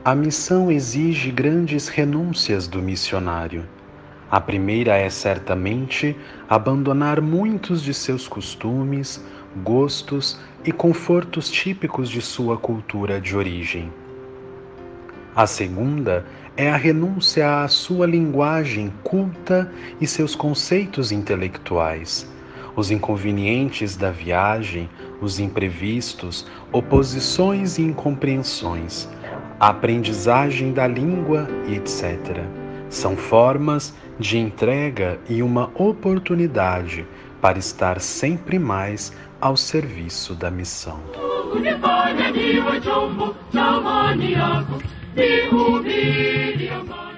A missão exige grandes renúncias do missionário. A primeira é certamente abandonar muitos de seus costumes, gostos e confortos típicos de sua cultura de origem. A segunda é a renúncia à sua linguagem culta e seus conceitos intelectuais. Os inconvenientes da viagem, os imprevistos, oposições e incompreensões, a aprendizagem da língua e etc. São formas de entrega e uma oportunidade para estar sempre mais ao serviço da missão. Unifanya niwe chombo cha amani yako, nihubiri amani.